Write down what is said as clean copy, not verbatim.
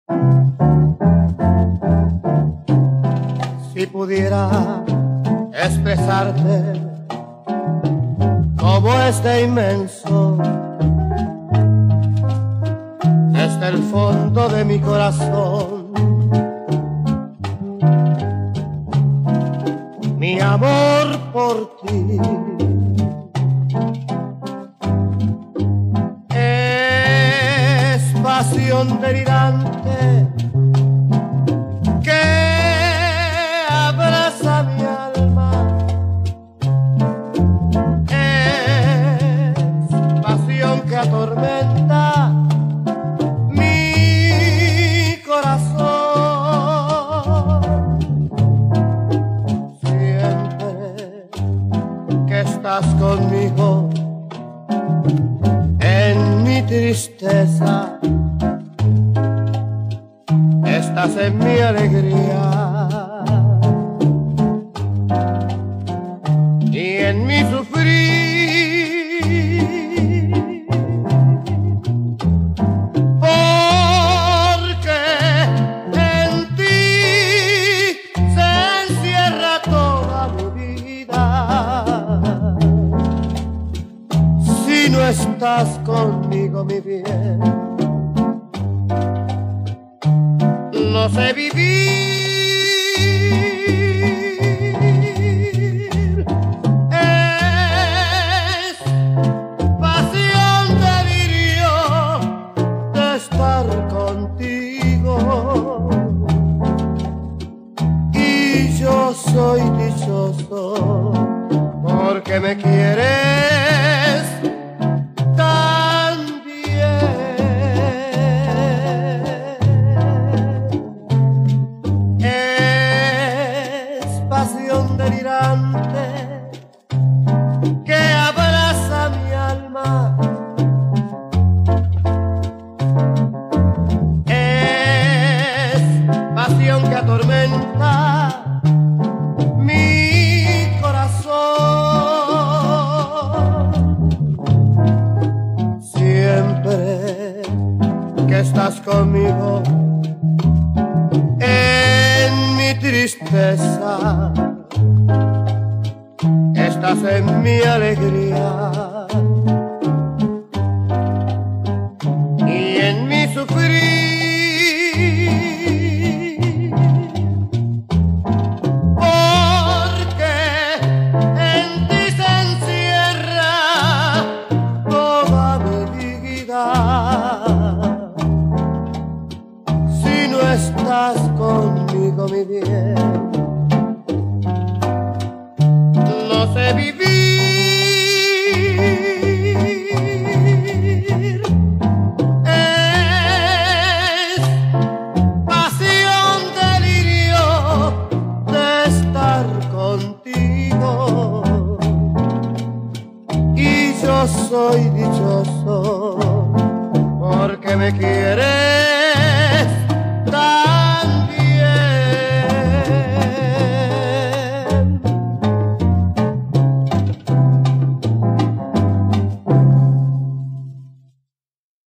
Si pudiera expresarte como este inmenso, desde el fondo de mi corazón, mi amor por ti es pasión delirante que abraza mi alma, es pasión que atormenta mi corazón. Siempre que estás conmigo en mi tristeza, estás en mi alegría y en mi sufrir, porque en ti se encierra toda mi vida. Si no estás conmigo, mi bien, no sé vivir. Es pasión, delirio de estar contigo, y yo soy dichoso porque me quieres tan bien. Pasión delirante que abraza mi alma, es pasión que atormenta mi corazón. Siempre que estás conmigo en mi tristeza, estás en mi alegría y en mi sufrir, porque en ti se encierra toda mi dignidad. Si no estás conmigo, mi bien, no sé vivir. Es pasión, delirio de estar contigo, y yo soy dichoso porque me quieres